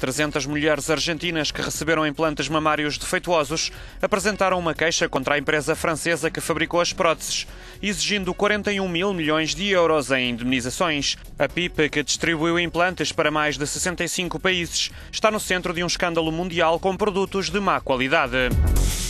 300 mulheres argentinas que receberam implantes mamários defeituosos apresentaram uma queixa contra a empresa francesa que fabricou as próteses, exigindo 41 mil milhões de euros em indemnizações. A PIP, que distribuiu implantes para mais de 65 países, está no centro de um escândalo mundial com produtos de má qualidade.